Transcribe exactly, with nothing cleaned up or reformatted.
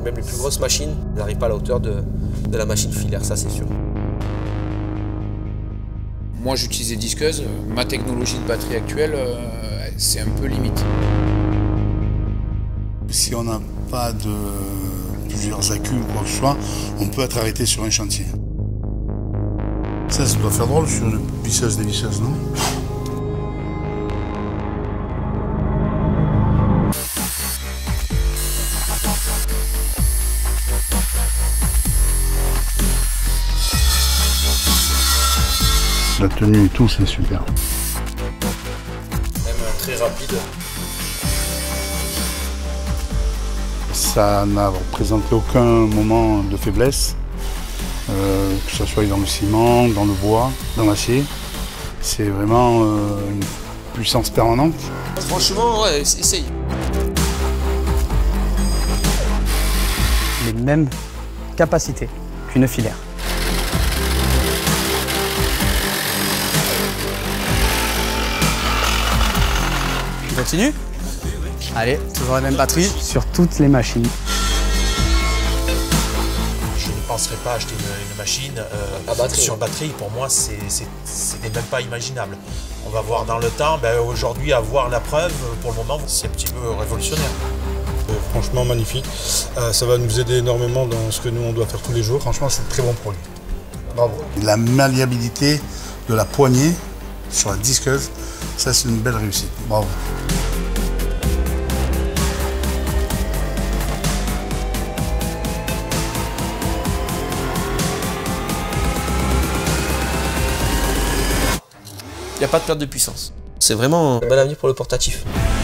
même les plus grosses machines n'arrivent pas à la hauteur de, de la machine filaire, ça c'est sûr. Moi j'utilisais disqueuse, ma technologie de batterie actuelle, euh, c'est un peu limite. Si on n'a pas de plusieurs accus ou quoi que ce soit, on peut être arrêté sur un chantier. Ça, ça doit faire drôle sur une visseuse dévisseuse, non? La tenue et tout, c'est super. Même très rapide. Ça n'a présenté aucun moment de faiblesse, euh, que ce soit dans le ciment, dans le bois, dans l'acier. C'est vraiment euh, une puissance permanente. Franchement, ouais, essaye. Les mêmes capacités qu'une filaire. Je continue. Allez, toujours la même batterie sur toutes les machines. Je ne penserais pas acheter une, une machine euh, batterie, sur ouais. batterie. Pour moi, c'est même pas imaginable. On va voir dans le temps. Ben, aujourd'hui, avoir la preuve, pour le moment, c'est un petit peu révolutionnaire. Euh, franchement, magnifique. Euh, ça va nous aider énormément dans ce que nous, on doit faire tous les jours. Franchement, c'est un très bon produit. Bravo. La malléabilité de la poignée sur la disqueuse, ça c'est une belle réussite. Bravo. Il n'y a pas de perte de puissance. C'est vraiment un bel avenir pour le portatif.